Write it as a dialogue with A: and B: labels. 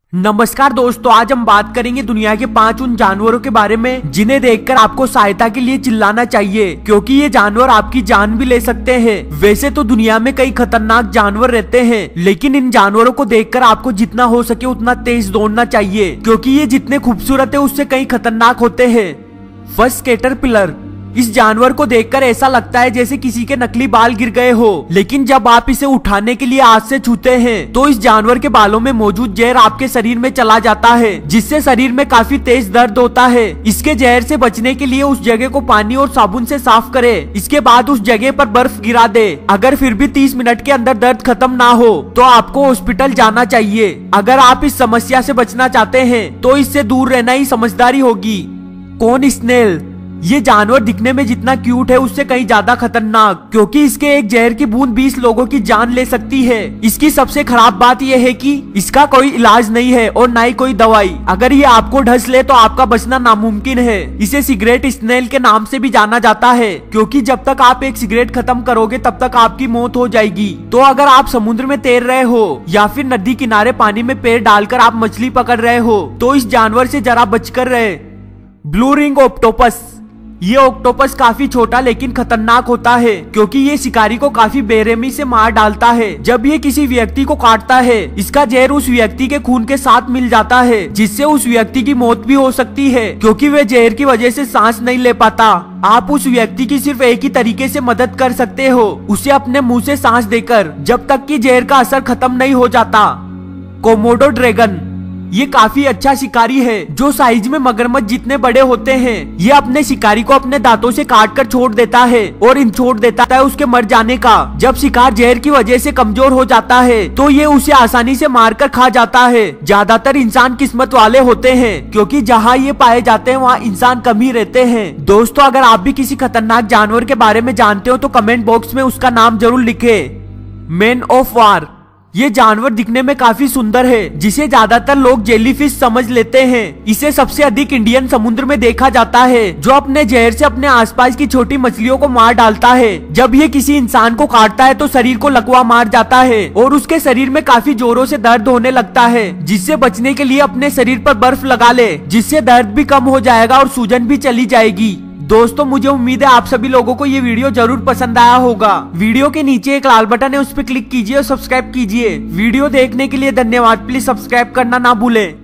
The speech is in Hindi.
A: नमस्कार दोस्तों, आज हम बात करेंगे दुनिया के 5 उन जानवरों के बारे में जिन्हें देखकर आपको सहायता के लिए चिल्लाना चाहिए, क्योंकि ये जानवर आपकी जान भी ले सकते हैं। वैसे तो दुनिया में कई खतरनाक जानवर रहते हैं, लेकिन इन जानवरों को देखकर आपको जितना हो सके उतना तेज दौड़ना चाहिए, क्योंकि ये जितने खूबसूरत है उससे कई खतरनाक होते हैं। First caterpillar. इस जानवर को देखकर ऐसा लगता है जैसे किसी के नकली बाल गिर गए हो, लेकिन जब आप इसे उठाने के लिए हाथ से छूते हैं तो इस जानवर के बालों में मौजूद जहर आपके शरीर में चला जाता है, जिससे शरीर में काफी तेज दर्द होता है। इसके जहर से बचने के लिए उस जगह को पानी और साबुन से साफ करें। इसके बाद उस जगह पर बर्फ गिरा दे। अगर फिर भी 30 मिनट के अंदर दर्द खत्म ना हो तो आपको हॉस्पिटल जाना चाहिए। अगर आप इस समस्या से बचना चाहते हैं तो इससे दूर रहना ही समझदारी होगी। कौन स्नेल। ये जानवर दिखने में जितना क्यूट है उससे कहीं ज्यादा खतरनाक, क्योंकि इसके एक जहर की बूंद 20 लोगों की जान ले सकती है। इसकी सबसे खराब बात यह है कि इसका कोई इलाज नहीं है और ना ही कोई दवाई। अगर ये आपको ढस ले तो आपका बचना नामुमकिन है। इसे सिगरेट स्नेल के नाम से भी जाना जाता है, क्योंकि जब तक आप एक सिगरेट खत्म करोगे तब तक आपकी मौत हो जाएगी। तो अगर आप समुद्र में तैर रहे हो या फिर नदी किनारे पानी में पैर डालकर आप मछली पकड़ रहे हो तो इस जानवर से जरा बचकर रहे। Blue ring octopus. ये ऑक्टोपस काफी छोटा लेकिन खतरनाक होता है, क्योंकि ये शिकारी को काफी बेरहमी से मार डालता है। जब ये किसी व्यक्ति को काटता है इसका जहर उस व्यक्ति के खून के साथ मिल जाता है, जिससे उस व्यक्ति की मौत भी हो सकती है, क्योंकि वह जहर की वजह से सांस नहीं ले पाता। आप उस व्यक्ति की सिर्फ एक ही तरीके से मदद कर सकते हो, उसे अपने मुंह से सांस देकर, जब तक कि जहर का असर खत्म नहीं हो जाता। Komodo dragon. ये काफी अच्छा शिकारी है जो साइज में मगरमच्छ जितने बड़े होते हैं। ये अपने शिकारी को अपने दांतों से काट कर छोड़ देता है और इन छोड़ देता है उसके मर जाने का। जब शिकार जहर की वजह से कमजोर हो जाता है तो ये उसे आसानी से मारकर खा जाता है। ज्यादातर इंसान किस्मत वाले होते हैं, क्योंकि जहाँ ये पाए जाते हैं वहाँ इंसान कम ही रहते हैं। दोस्तों, अगर आप भी किसी खतरनाक जानवर के बारे में जानते हो तो कमेंट बॉक्स में उसका नाम जरूर लिखे। Man of war. ये जानवर दिखने में काफी सुंदर है, जिसे ज्यादातर लोग जेलीफिश समझ लेते हैं। इसे सबसे अधिक इंडियन समुद्र में देखा जाता है, जो अपने जहर से अपने आसपास की छोटी मछलियों को मार डालता है। जब ये किसी इंसान को काटता है तो शरीर को लकवा मार जाता है और उसके शरीर में काफी जोरों से दर्द होने लगता है, जिससे बचने के लिए अपने शरीर पर बर्फ लगा ले, जिससे दर्द भी कम हो जाएगा और सूजन भी चली जाएगी। दोस्तों, मुझे उम्मीद है आप सभी लोगों को ये वीडियो जरूर पसंद आया होगा। वीडियो के नीचे एक लाल बटन है, उस पर क्लिक कीजिए और सब्सक्राइब कीजिए। वीडियो देखने के लिए धन्यवाद। प्लीज सब्सक्राइब करना ना भूलें।